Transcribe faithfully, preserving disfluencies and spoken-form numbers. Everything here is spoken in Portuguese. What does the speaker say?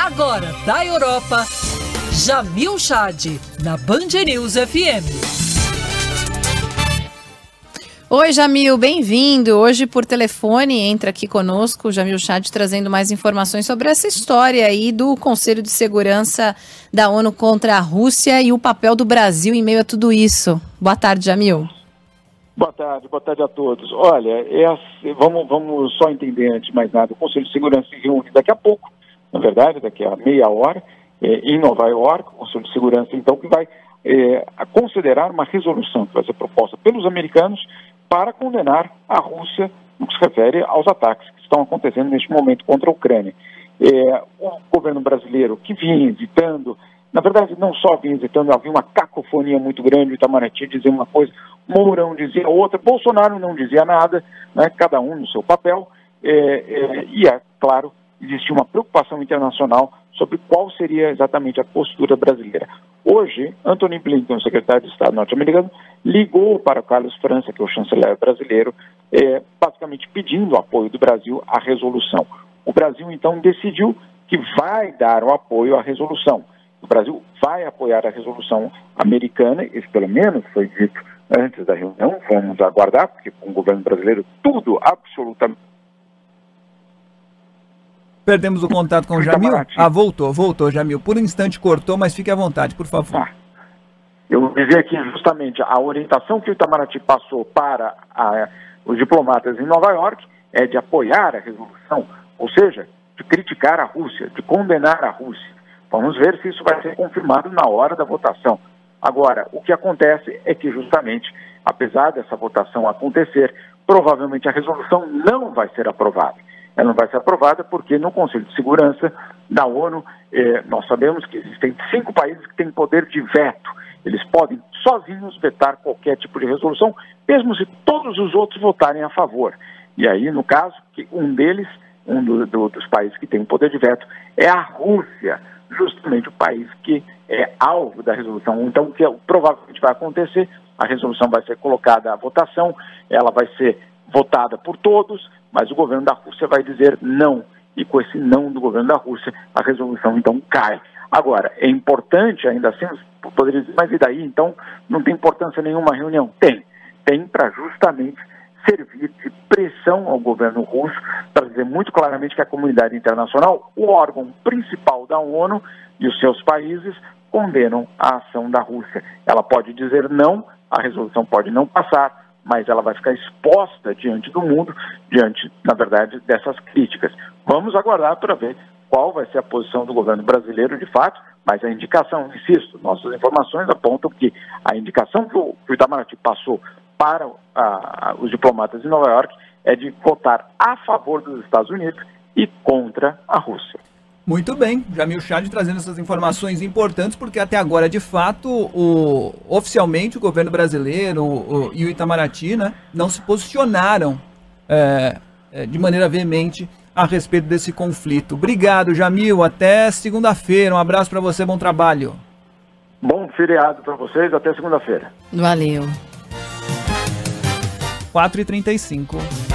Agora, da Europa, Jamil Chad, na Band News F M. Oi, Jamil, bem-vindo. Hoje, por telefone, entra aqui conosco o Jamil Chad trazendo mais informações sobre essa história aí do Conselho de Segurança da ONU contra a Rússia e o papel do Brasil em meio a tudo isso. Boa tarde, Jamil. Boa tarde, boa tarde a todos. Olha, é assim, vamos, vamos só entender antes de mais nada, o Conselho de Segurança se reúne daqui a pouco, na verdade, daqui a meia hora, é, em Nova York, o Conselho de Segurança, então, que vai é, considerar uma resolução que vai ser proposta pelos americanos para condenar a Rússia no que se refere aos ataques que estão acontecendo neste momento contra a Ucrânia. É, o governo brasileiro que vinha hesitando, na verdade não só vinha hesitando, havia uma cacofonia muito grande, o Itamaraty dizia uma coisa, Mourão dizia outra, Bolsonaro não dizia nada, né, cada um no seu papel, é, é, e é claro, existia uma preocupação internacional sobre qual seria exatamente a postura brasileira. Hoje, Antony Blinken, o secretário de Estado norte-americano, ligou para Carlos França, que é o chanceler brasileiro, é, basicamente pedindo o apoio do Brasil à resolução. O Brasil, então, decidiu que vai dar o apoio à resolução. O Brasil vai apoiar a resolução americana, isso pelo menos foi dito antes da reunião, vamos aguardar, porque com o governo brasileiro tudo absolutamente... Perdemos o contato com o Jamil? Ah, voltou, voltou, Jamil. Por um instante cortou, mas fique à vontade, por favor. Ah, eu vou dizer aqui justamente a orientação que o Itamaraty passou para a, os diplomatas em Nova York é de apoiar a resolução, ou seja, de criticar a Rússia, de condenar a Rússia. Vamos ver se isso vai ser confirmado na hora da votação. Agora, o que acontece é que justamente, apesar dessa votação acontecer, provavelmente a resolução não vai ser aprovada. Ela não vai ser aprovada porque no Conselho de Segurança da ONU, eh, nós sabemos que existem cinco países que têm poder de veto. Eles podem sozinhos vetar qualquer tipo de resolução, mesmo se todos os outros votarem a favor. E aí, no caso, que um deles, um do, do, dos países que tem o poder de veto, é a Rússia, justamente o país que é alvo da resolução. Então, o que provavelmente vai acontecer, a resolução vai ser colocada à votação, ela vai ser votada por todos, mas o governo da Rússia vai dizer não. E com esse não do governo da Rússia, a resolução então cai. Agora, é importante ainda assim, poderia dizer, mas e daí? Então, não tem importância nenhuma a reunião? Tem. Tem para justamente servir de pressão ao governo russo, para dizer muito claramente que a comunidade internacional, o órgão principal da ONU e os seus países, condenam a ação da Rússia. Ela pode dizer não, a resolução pode não passar, mas ela vai ficar exposta diante do mundo, diante, na verdade, dessas críticas. Vamos aguardar para ver qual vai ser a posição do governo brasileiro de fato, mas a indicação, insisto, nossas informações apontam que a indicação que o, que o Itamaraty passou para a, a, os diplomatas em Nova York é de votar a favor dos Estados Unidos e contra a Rússia. Muito bem, Jamil Chad trazendo essas informações importantes, porque até agora, de fato, o, oficialmente o governo brasileiro o, e o Itamaraty, né, não se posicionaram é, é, de maneira veemente a respeito desse conflito. Obrigado, Jamil, até segunda-feira, um abraço para você, bom trabalho. Bom feriado para vocês, até segunda-feira. Valeu. quatro e trinta e cinco.